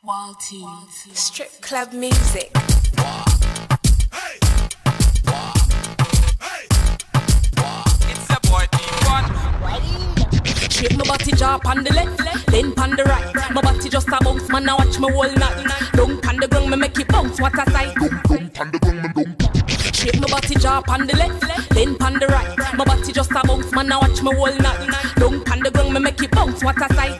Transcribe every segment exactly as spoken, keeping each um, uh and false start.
Walties. Strip club music. It's a boy T one. Shake my body jaw on the left, then on the right. My body just a bounce, man, now watch me whole night. Don't on the ground, me make it bounce, what a sight. Shake my body jaw on the left, then on the right. My body just a bounce, man, now watch me whole night. Don't on the ground, me make it bounce, what a sight.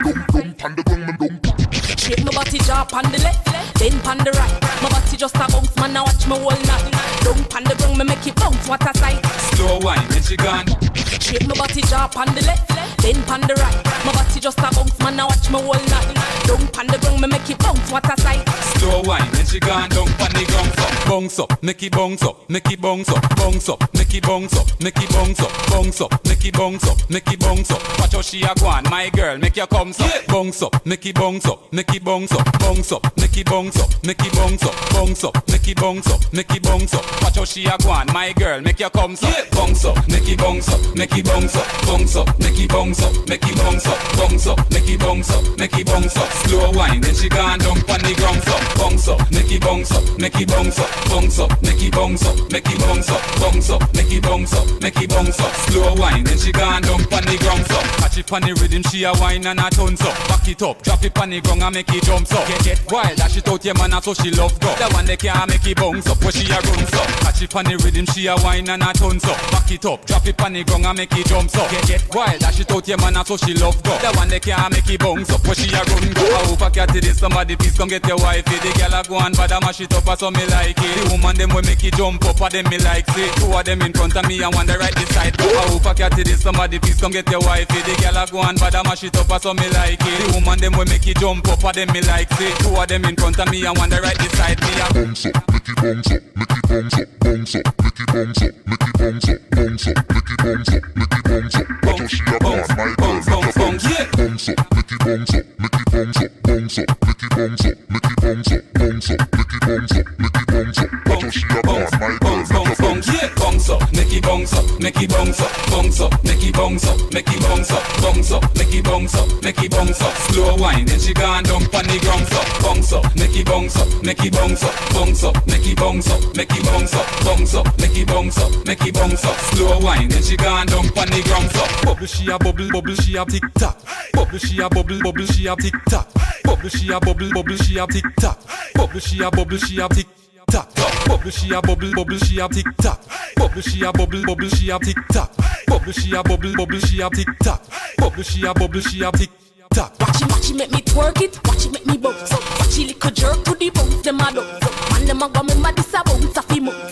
Shake my body jaw on the left, then on the right. My body just a bounce, man, now watch me whole night. Don't on the ground, me make it bounce, what a sight. Slow wine, then she gone. Shake my body jaw on the left, then on the right. My body just a bounce, man, now watch me whole night. Don't on the ground, me make it bounce, what a sight. Slow wine, then she gone down on the ground. Bounce up, make it bounce up, make it bounce up, bounce up, make it bounce up, make it bounce up, bounce up, make it bounce up, make it bounce up. Watch how she a go on, my girl, make your come up. Bounce up, make it bounce up, make it bounce up, bounce up, make it bounce up, make it bounce up, bounce up, make it bounce up, make it bounce up. Watch how she a go on, my girl, make your come up. Bounce up, make it bounce up, make it bounce up, bounce up, make it bounce up, make it bounce up, bounce up, make it bounce up, make it bounce up. Slow wine, then she gone down on the ground. Bounce up, make it bounce up, make it bounce up, bounce up, make it bounce up, make it bounce up, bounce up, make it bounce up, make it bounce up. Slow wine, then she gone down on the ground. Catch it on the rhythm, she a wine and a tons up. Back it up, drop it on the ground and make it jump up. Get get wild, dash it out your man, so she love go. The one they can't make it bounce up, where she a runs up. Catch it on the rhythm, she a wine and a tons up. Back it up, drop it on the ground and make it jump up. Get get wild, dash it out your man, so she love go. The one they can't make it bounce up, where she a run go. I hope I catch this, somebody please come get your wifey. The girl a go and bad a mash it up, so me like it. The woman them will make it jump up, and them me like it. Two of them in front of me and one the right beside me. I hope I catch this, somebody please come get your wifey. The girl a go and bad a mash it up, so me like it. The woman them will make it jump up, and them me like it. Two of them in front of me and one the right beside me. Bounce up, make it bounce up, make it bounce up, bounce up, make it bounce up, make it bounce up, bounce up, make it bounce up, make it bounce up. Watch how she a bounce, my girl, make a bounce. Bounce up, make it bounce up, make it bounce up, bounce up, make it bounce up, make it bounce up, bounce up, make it bounce up, make it bounce up. Watch how she a bounce, my girl, make a bounce. Bounce up, make it bounce up, make it bounce up, bounce up, make it bounce up, make it bounce up, bounce up, make it bounce up, make it bounce up. Slow wine, then she gone down on the ground. Bounce up, make it bounce up, make it bounce up, bounce up, make it bounce up, make it bounce up, bounce up, make it bounce up, make it bounce up. Slow wine, then she gone down on the ground. Bubble she a bubble, bubble she a tick tock. Bubble she a bubble, bubble she a tick tock. Bubble she a bubble, bubble she a tick tock. Bubble she a bubble she a tick tock. Bubble she a bubble, bubble she a tick tock. Bubble she a bubble, bubble she a tick tock. Bubble she a bubble, bubble she a tick tock. Bubble she a bubble she a tick tock. Watch it, watch it, make me twerk it. Watch it, make me bounce. Watch it, little jerk to the bounce. Them a dance. Man, them a go me mad. This a bounce, a fi mouth.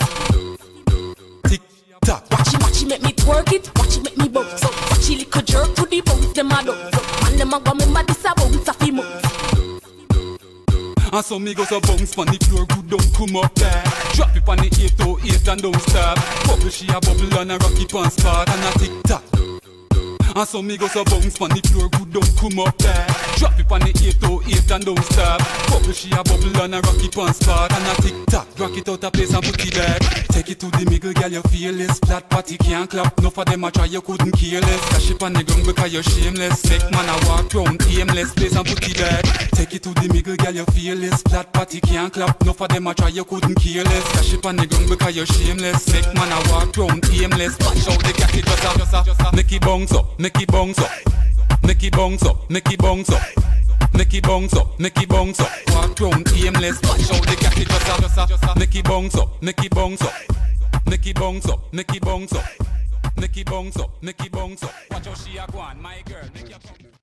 Tick tock. Watch it, watch it, make me twerk it. Watch it, make me bounce. Watch it, little jerk to the bounce. Them a dance. Man, them a go me mad. This a bounce, a fi mouth. And so me go so bounce pon the floor, good don't come up there. Drop it pon the eight oh eight and don't stop. Bubble she a bubble and a rocky pan spot and a tick tock. And so me go so bounce pon the floor, good don't come up there. Drop it pon the eight oh eight and don't stop. Bubble she a bubble and a rocky pan spot and a tick tock. Rock it out a place and put it back. Take it to the middle, girl, you fearless. Flat party can't clap, no for them a try, you couldn't care less. Cash it on the ground because you're shameless. Make man a walk round aimless, place and put it back. Take it to the middle, girl, you fearless. Flat party can't clap, no for them a try, you couldn't care less. Cash it on the ground because you're shameless. Make man a walk round aimless. Watch out the cat, it just a, just a, just a. Make it bounce up, make it bounce up. Make it bounce up, make it bounce up. Make it bounce up, make it bounce up. Walk round aimless, watch out the cat, it just a, just a, just a. Make it bounce up, make it bounce up. Make it bounce up, make it bounce up. Make it bounce up, make it bounce up. Watch how she a go on, my girl, make your